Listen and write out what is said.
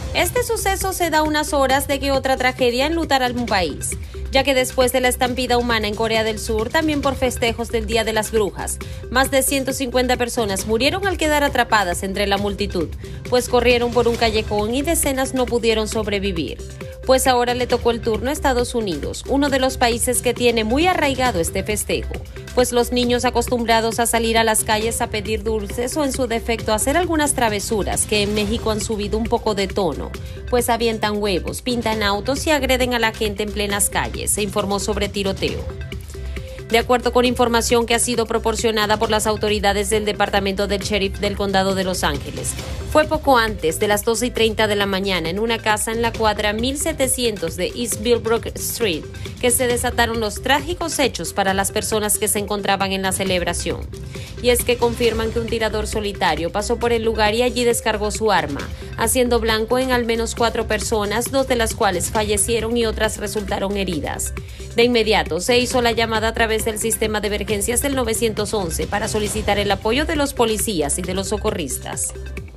Este suceso se da unas horas de que otra tragedia enlutará un país, ya que después de la estampida humana en Corea del Sur, también por festejos del Día de las Brujas, más de 150 personas murieron al quedar atrapadas entre la multitud, pues corrieron por un callejón y decenas no pudieron sobrevivir. Pues ahora le tocó el turno a Estados Unidos, uno de los países que tiene muy arraigado este festejo, pues los niños acostumbrados a salir a las calles a pedir dulces o en su defecto a hacer algunas travesuras que en México han subido un poco de tono, pues avientan huevos, pintan autos y agreden a la gente en plenas calles, se informó sobre tiroteo. De acuerdo con información que ha sido proporcionada por las autoridades del Departamento del Sheriff del Condado de Los Ángeles, fue poco antes de las 12:30 de la mañana en una casa en la cuadra 1700 de East Millbrook Street que se desataron los trágicos hechos para las personas que se encontraban en la celebración. Y es que confirman que un tirador solitario pasó por el lugar y allí descargó su arma, haciendo blanco en al menos 4 personas, 2 de las cuales fallecieron y otras resultaron heridas. De inmediato se hizo la llamada a través del sistema de emergencias del 911 para solicitar el apoyo de los policías y de los socorristas.